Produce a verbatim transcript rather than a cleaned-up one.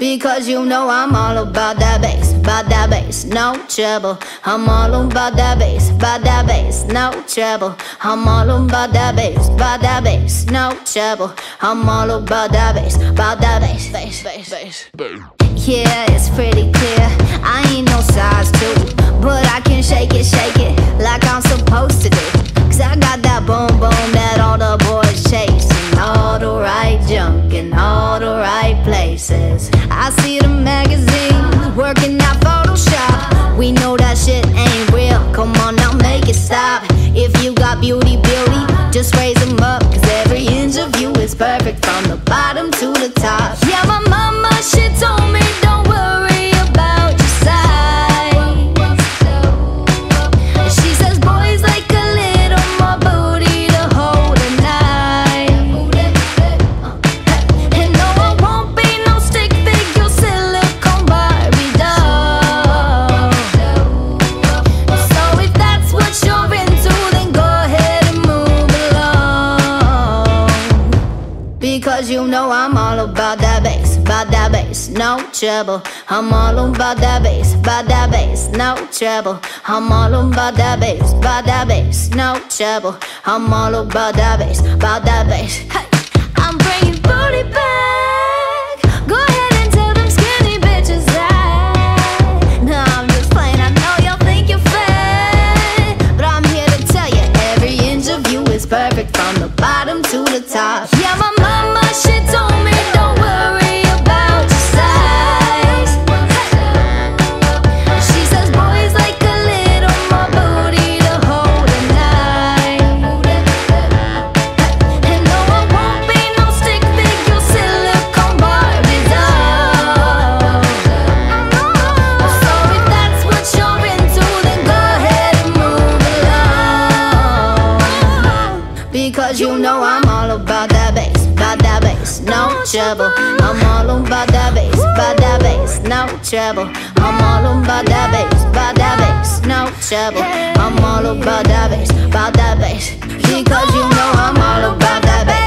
Because you know I'm all about that bass, about that bass, no trouble. I'm all about that bass, about that bass, no trouble. I'm all about that bass, about that bass, no trouble. I'm all about that bass, about that bass, bass, bass, bass. Yeah, it's pretty clear, I ain't no size two, but I can shake it, shake it like I'm supposed to do. Cause I got that boom boom that all the boys chasing, all the right junk in all the right places. I see the magazines working out Photoshop. We know that shit ain't real, come on now make it stop. If you got beauty, beauty, just raise them up. Cause every inch of you is perfect from the bottom to the top. Yeah, my mama, she told me don't worry about your size. She says boys like a little more booty to hold at night. And no, I won't be no stick figure silicone Barbie doll. So if that's what you're into, then go ahead and move along. Because you know I'm all about that bass, about that bass, no trouble. I'm all about that bass, about that bass, no trouble. I'm all about that bass, about that bass, no trouble. I'm all about that bass, about that bass. Hey, I'm bringing booty back. Go ahead and tell them skinny bitches that. No, I'm just playing, I know y'all think you're fat, but I'm here to tell you every inch of you is perfect from the bottom to the top. Yeah, my mama, she told me don't worry about your size. She says boys like a little more booty to hold at night. And no, I won't be no stick figure silicone Barbie doll. So if that's what you're into, then go ahead and move along. Because you know I'm all about that bass, about that bass, no trouble. I'm all about that bass, about that bass, no trouble. I'm all about that bass, about that bass, no trouble. I'm all about that bass, about that bass. Because you know I'm all about that bass.